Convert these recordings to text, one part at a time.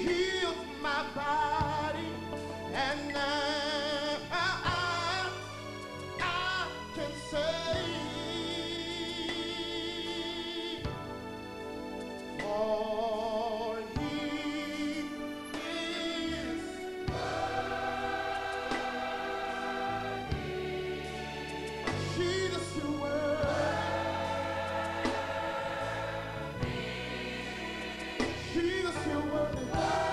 heals my body, and now I can say, for He is worthy. Jesus, you're worthy. Jesus, you're worthy.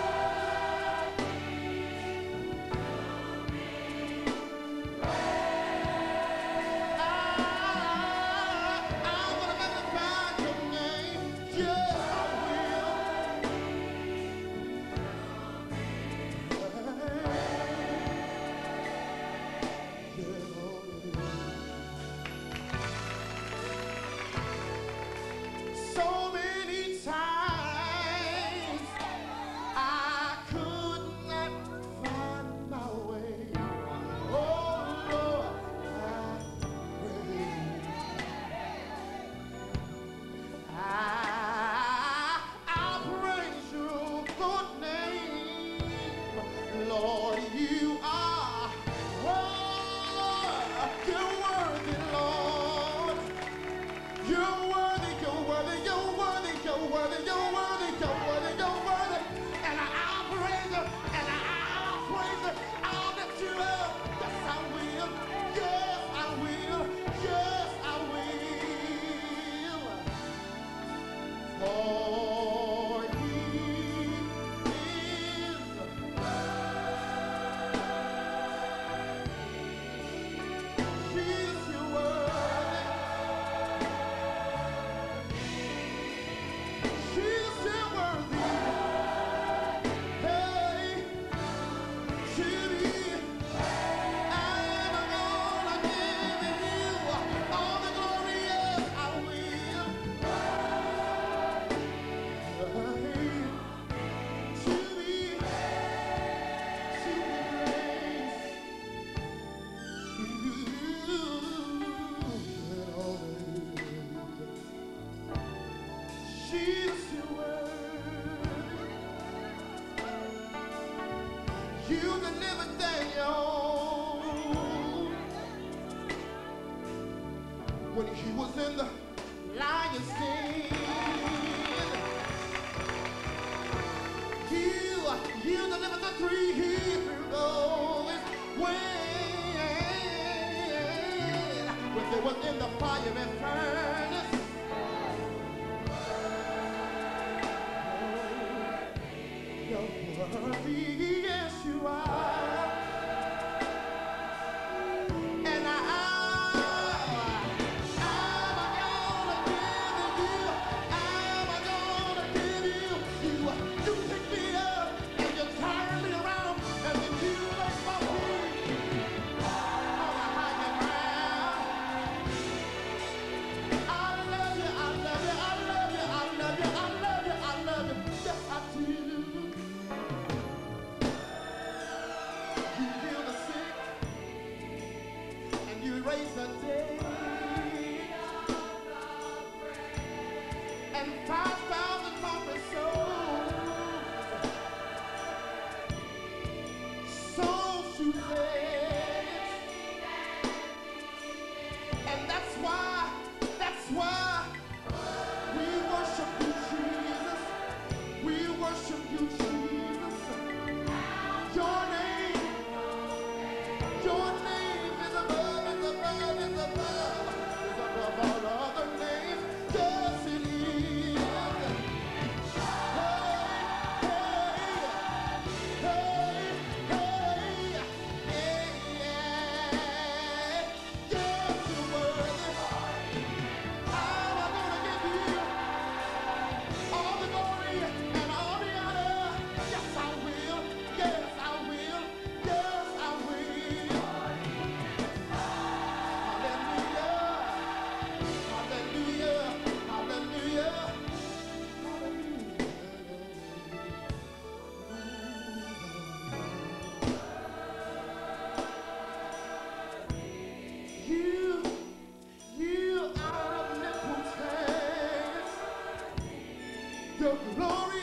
So many times I could not find my way. Oh Lord, I praise your good name. Lord, you are you're worthy, Lord. You're worthy, you're worthy, you're worthy, you're worthy, you're worthy, you're worthy, you're worthy. And I'll praise you, and I'll praise you all that you are. Yes, I will. Yes, I will. Yes, I will. For He is worthy. Jesus, you're worthy. Jesus, you're worthy. Hey, Judy, I'm gonna give you all the glory. Yes, I will. Hey, Judy, Jesus, you're worthy. You delivered Daniel when he was in the lion's den. You delivered the 3 Hebrews when they was in the fiery furnace. You're worthy, yes you are. And I'm gonna give you, you pick me up and you turn me around and then you make my feet on a higher ground. I love you, I love you, I love you, I love you, I love you, I love you. Yes, I do. You heal the sick and you raise the dead. And 5,000 hungry souls you fed. And that's why we worship you, Jesus. We worship you, Jesus. Your name is above, is above, is above, is above all other names. Yes, it is. You are omnipotent. Your glory